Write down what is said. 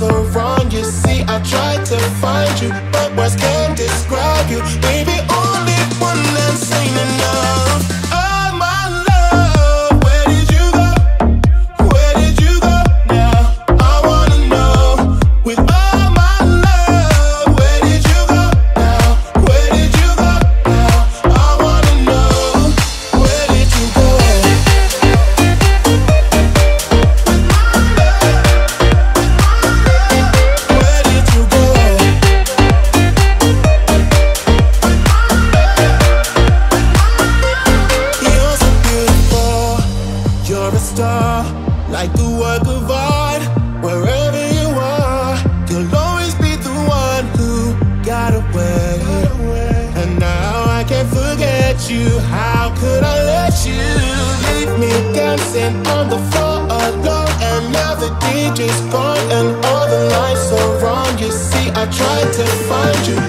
so wrong. You see, I tried to find you, but words can't describe you. Baby, only one that's ain't enough. Oh my love, where did you go? Where did you go now? I wanna know. With all my love, where did you go now? Where did you go now? I wanna know. Where did you go? Where did you go? You're so beautiful. You're a star, like a work of art. Wherever you are, you'll always be the one who got away. And now I can't forget you. How could I let you leave me dancing on the floor alone? And now the DJ's gone and all the lights are wrong. You see, I tried to find you,